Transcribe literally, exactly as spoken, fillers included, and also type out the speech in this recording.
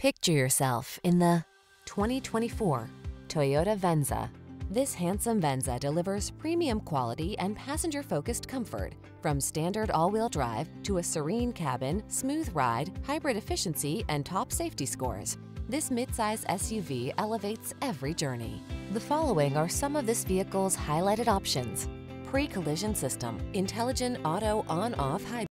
Picture yourself in the twenty twenty-four Toyota Venza. This handsome Venza delivers premium quality and passenger-focused comfort. From standard all-wheel drive to a serene cabin, smooth ride, hybrid efficiency, and top safety scores, this midsize S U V elevates every journey. The following are some of this vehicle's highlighted options: pre-collision system, intelligent auto on-off high